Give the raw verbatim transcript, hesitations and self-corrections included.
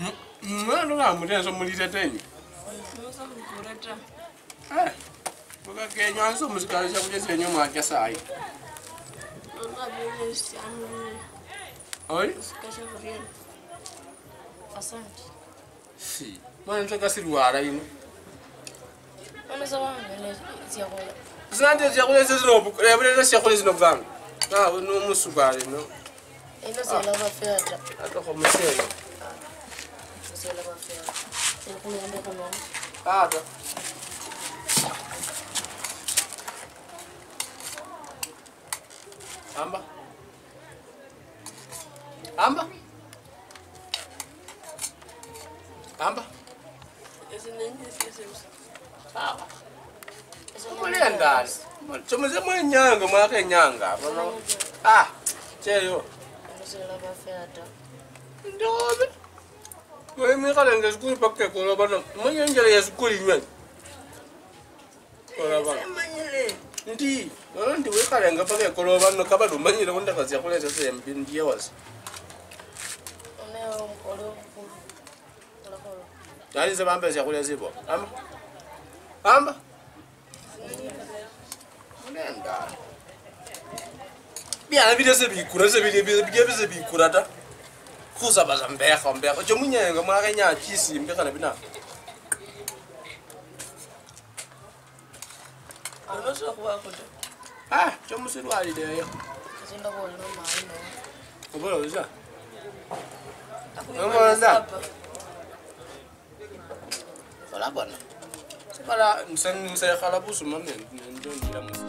No, no, no, muriendo son muy detenidos. No son correctas. Eh, porque que yo ando música ya voy a enseñar más que sai. No, no, no, este año. Oi? Caixa correndo. Asante. Sim. Mas não se ruara aí, não? Olha só, olha, se agora. Se não tem agora esse novo, é para se agora esse novo vamos. Não, não me sugar, não. Ele se lava feita. Até como se ele. Se lava feita. Ele comendo com nós. Ah, tá. Amba. Amba. Amba. Esse nem esquecemos. Ah. Mulher andar. Somos uma nhanga, uma que nhanga. Ah, cheio. Ele se lava feita. Ndobe. Wewe mimi kale ngezikuli pakke kola bana. Mwenye njele yezikuli nyen. Kola bana. Semanyele. Ndi, ngalo ndi we kale ngapakke kola bana kaba lumanyile konda kazi yakole sese yambi ndiye wazi. Oneo mkolo. Kola kola. Dali se bambe yakole zibo. Amba. Amba. Nenda. Bia video se bikura se video video se bikura ta. Kuza bazambeka mbeka. Jo munyenga mwaka nya kisi mbeka na bina. Ano so kwa kote. Ah, jo musiru ali de yo. Kazinda kwa no maino. Obola uza. Ngoma nda. Wala bana. Para nsen nsen khala busu man ndo ndira